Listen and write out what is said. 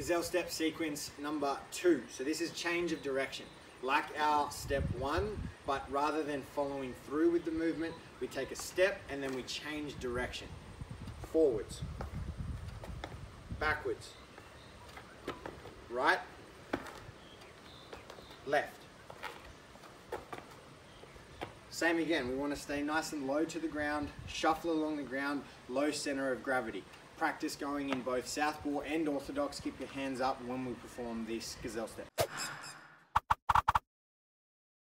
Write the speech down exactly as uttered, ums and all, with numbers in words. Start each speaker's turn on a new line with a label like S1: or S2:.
S1: Gazelle step sequence number two. So this is change of direction. Like our step one, but rather than following through with the movement, we take a step and then we change direction. Forwards, backwards, right, left. Same again, we want to stay nice and low to the ground, shuffle along the ground, low center of gravity. Practice going in both southpaw and orthodox. Keep your hands up when we perform this Gazelle step.